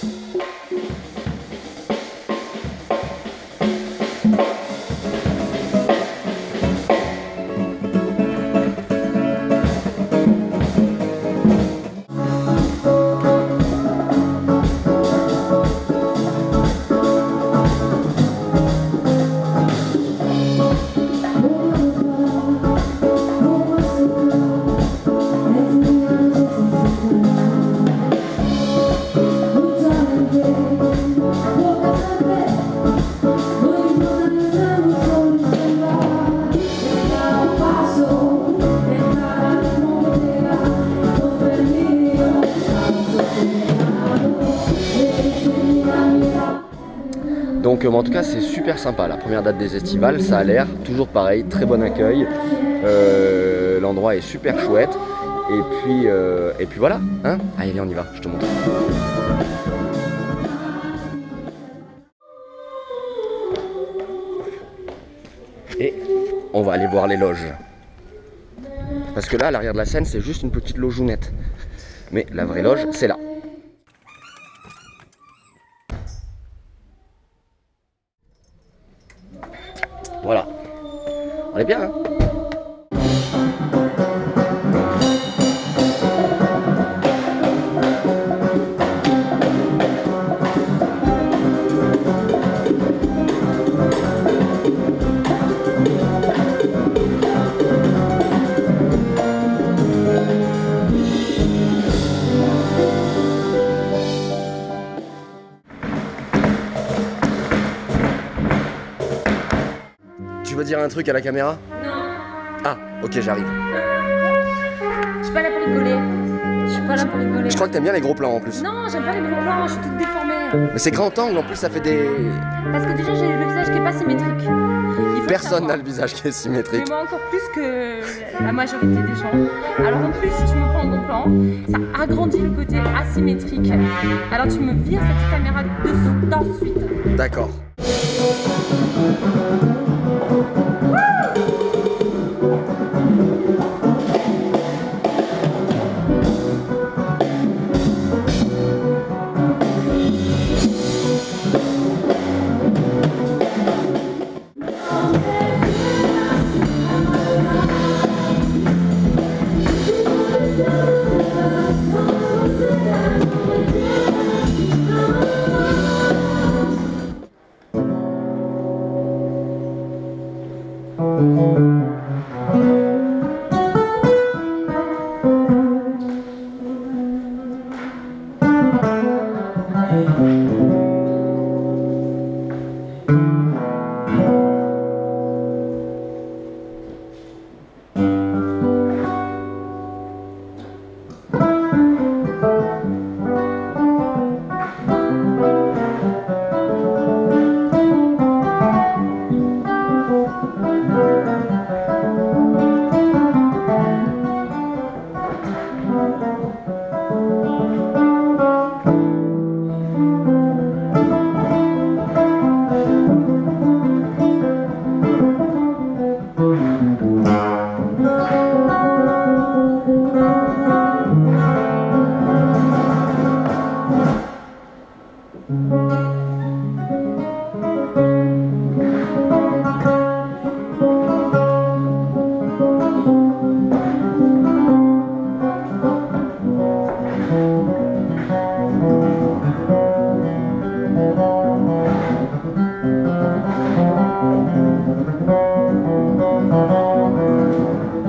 Donc en tout cas c'est super sympa, la première date des estivales, ça a l'air toujours pareil, très bon accueil, l'endroit est super chouette, et puis voilà, hein. Allez viens on y va, je te montre. Et on va aller voir les loges. Parce que là à l'arrière de la scène c'est juste une petite logeounette, mais la vraie loge c'est là. Voilà, on est bien hein. Tu veux dire un truc à la caméra? Non. Ah, ok, j'arrive. Je suis pas là pour rigoler. Je suis pas là pour rigoler. Je crois que t'aimes bien les gros plans en plus. Non, j'aime pas les gros plans, je suis toute déformée. Mais c'est grand angle, en plus ça fait des... Parce que déjà j'ai le visage qui est pas symétrique. Personne n'a le visage qui est symétrique. Mais moi encore plus que la majorité des gens. Alors en plus, si tu me prends en gros plan, ça agrandit le côté asymétrique. Alors tu me vires cette caméra d'ensuite. D'accord.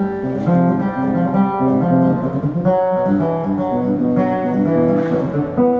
Thank you.